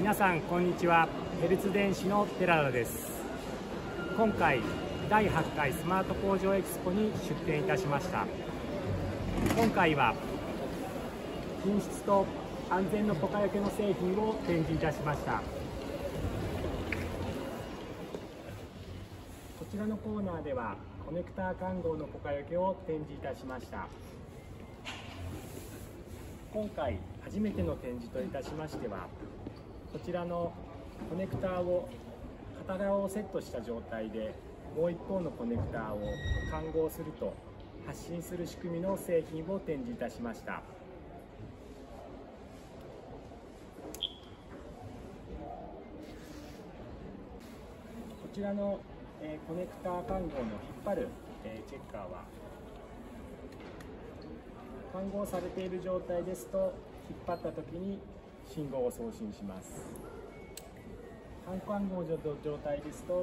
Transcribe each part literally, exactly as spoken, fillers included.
皆さんこんにちは。ヘルツ電子の寺田です。今回だいはちかいスマート工場エキスポに出展いたしました。今回は品質と安全のポカよけの製品を展示いたしました。こちらのコーナーではコネクター環合のポカよけを展示いたしました。今回初めての展示といたしましては、こちらのコネクターを片側をセットした状態でもう一方のコネクターを環合すると発信する仕組みの製品を展示いたしました。こちらの、えー、コネクター環合の引っ張る、えー、チェッカーは環合されている状態ですと引っ張った時に信号を送信します。半環合の状態ですと引っ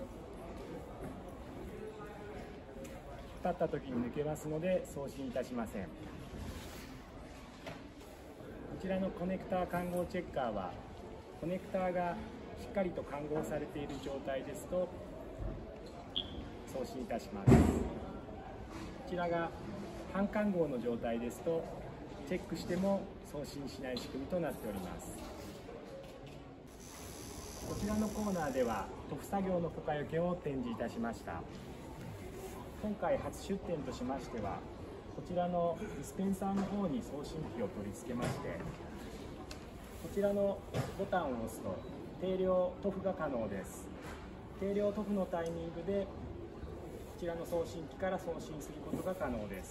張った時に抜けますので送信いたしません。こちらのコネクター環合チェッカーはコネクターがしっかりと環合されている状態ですと送信いたします。こちらが半環合の状態ですとチェックしても送信しない仕組みとなっております。こちらのコーナーでは塗布作業のポカよけを展示いたしました。今回初出展としましてはこちらのディスペンサーの方に送信機を取り付けまして、こちらのボタンを押すと定量塗布が可能です。定量塗布のタイミングでこちらの送信機から送信することが可能です。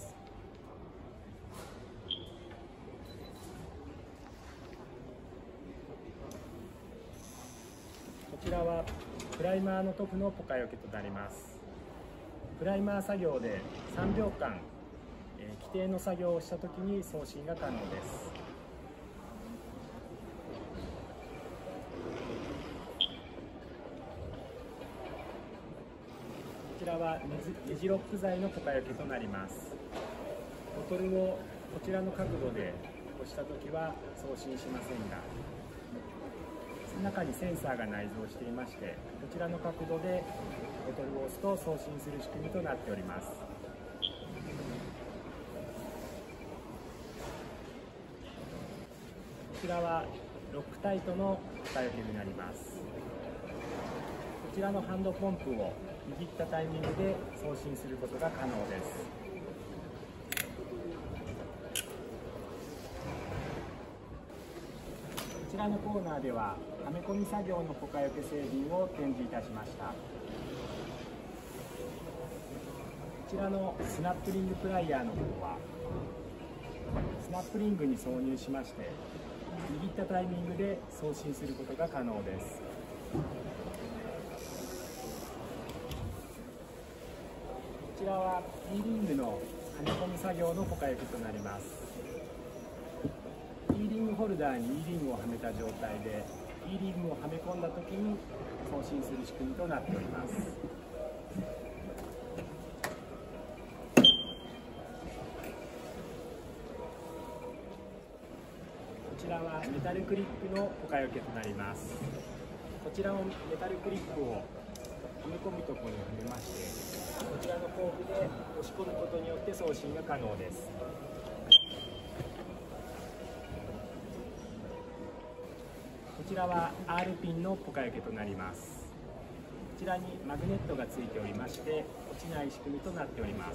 こちらはプライマーの塗布のポカよけとなります。プライマー作業でさんびょうかん、えー、規定の作業をしたときに送信が可能です。こちらはネジロック剤のポカよけとなります。ボトルをこちらの角度で押したときは送信しませんが、中にセンサーが内蔵していまして、こちらの角度でボトルを押すと送信する仕組みとなっております。こちらはロックタイトのポカよけになります。こちらのハンドポンプを握ったタイミングで送信することが可能です。こちらのコーナーでははめ込み作業のポカよけ製品を展示いたしました。こちらのスナップリングプライヤーの方はスナップリングに挿入しまして握ったタイミングで送信することが可能です。こちらは E リングのはめ込み作業のポカよけとなります。E リングホルダーに E リングをはめた状態で E リングをはめ込んだときに送信する仕組みとなっております。こちらはメタルクリップのポカよけとなります。こちらもメタルクリップをはめ込むところにはめまして、こちらの工具で押し込むことによって送信が可能です。こちらは アール ピンのポカよけとなります。こちらにマグネットがついておりまして落ちない仕組みとなっております。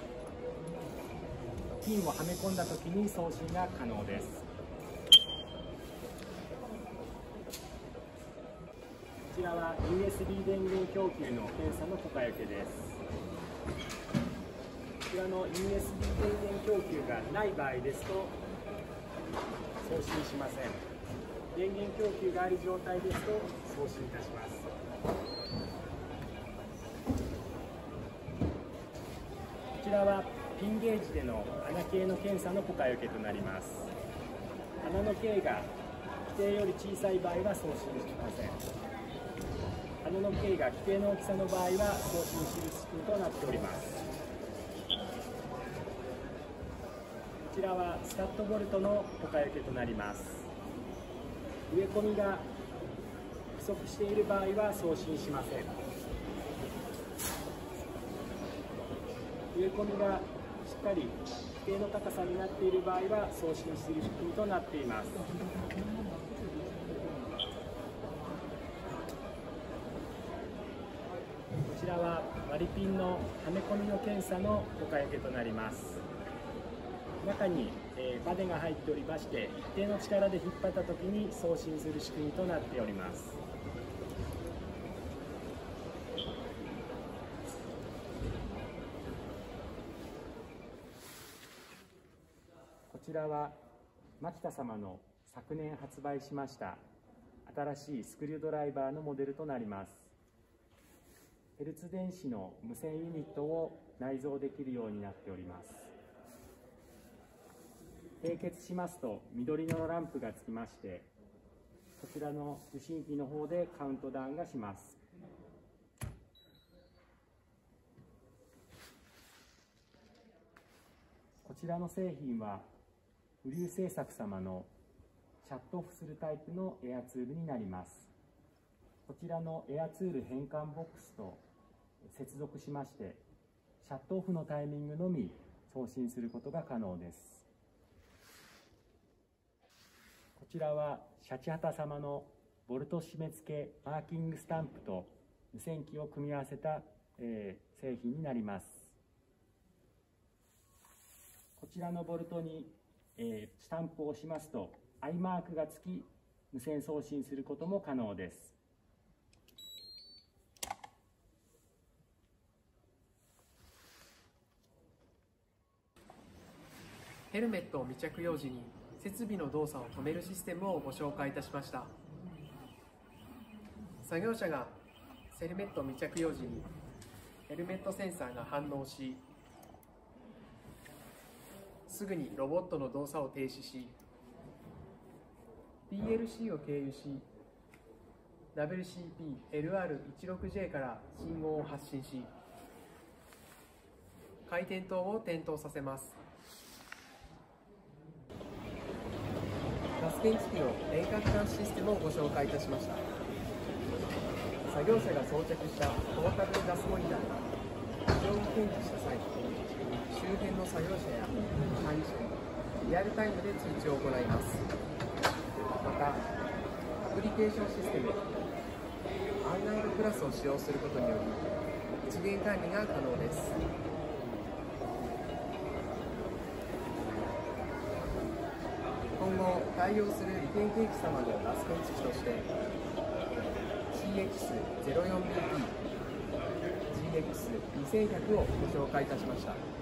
ピンをはめ込んだ時に送信が可能です。こちらは ユーエスビー 電源供給の検査のポカよけです。こちらの ユーエスビー 電源供給がない場合ですと送信しません。電源供給がある状態ですと送信いたします。こちらはピンゲージでの穴径の検査のポカよけとなります。穴の径が規定より小さい場合は送信しません。穴の径が規定の大きさの場合は送信する仕組みとなっております。こちらはスタッドボルトのポカよけとなります。植え込みが足している場合は送信しません。植え込みがしっかり一定の高さになっている場合は送信する仕組みとなっています。こちらは割りピンのはめ込みの検査のおかよけとなります。中に、えー、バネが入っておりまして、一定の力で引っ張ったときに送信する仕組みとなっております。こちらは牧田様の昨年発売しました新しいスクリュードライバーのモデルとなります。ヘルツ電子の無線ユニットを内蔵できるようになっております。締結しますと緑のランプがつきまして、こちらの受信機の方でカウントダウンがします。こちらの製品は雨竜製作様のシャットオフするタイプのエアツールになります。こちらのエアツール変換ボックスと接続しまして、シャットオフのタイミングのみ送信することが可能です。こちらはシャチハタ様のボルト締め付けマーキングスタンプと無線機を組み合わせた、えー、製品になります。こちらのボルトに、えー、スタンプを押しますと アイ マークがつき無線送信することも可能です。 ヘルメットを未着用時に設備の動作を止めるシステムをご紹介いたしました。作業者がヘルメット未着用時にヘルメットセンサーが反応し、すぐにロボットの動作を停止し、ピーエルシー を経由し ダブリューシーピーエルアールじゅうろくジェー から信号を発信し、回転灯を点灯させます。ガス検知器の遠隔監視システムをご紹介いたしました。作業者が装着したポータブルガスモニターが異常を検知した際、周辺の作業者や管理者にリアルタイムで通知を行います。また、アプリケーションシステムアンナウルプラスを使用することにより一元管理が可能です。今後対応する利権計器様のガス検知器として シーエックスゼロよんビーティー、ジーエックスにせんひゃく をご紹介いたしました。